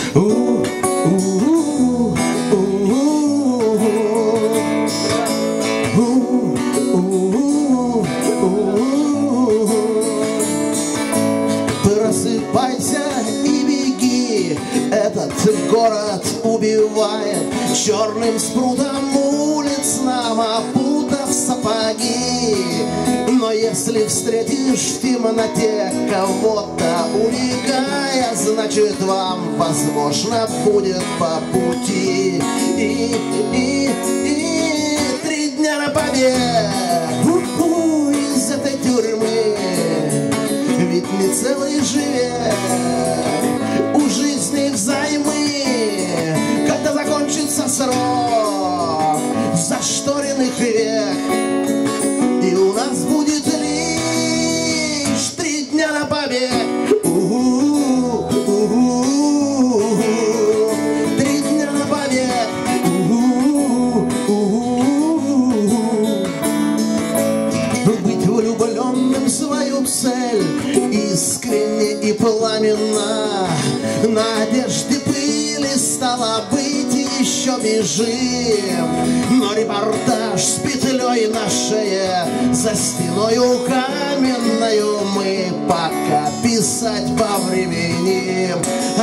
Просыпайся и беги, этот город убивает черным спрутом улиц, нам опутав сапоги. Но если встретишь в темноте кого-то улегая, значит вам, возможно, будет по пути. И 3 дня на побег из этой тюрьмы. Ведь не целый живет, у жизни взаймы. Когда закончится срок зашторенных век, и у нас будет лишь 3 дня на побег. 3 дня на побег. Быть влюбленным в свою цель искренне и пламенно, надежды пыли, стало быть, еще бежим. Но репортаж с петлей на шее, за стеною каменною, мы пока писать повременим.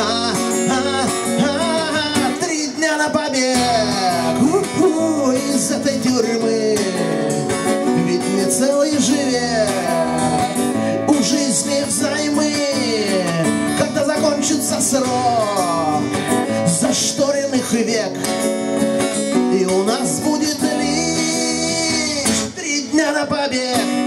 3 дня на побег из этой тюрьмы. Ведь не целый живет, у жизни взаймы. Когда закончится срок зашторенных век, и у нас будет лишь 3 дня на побег.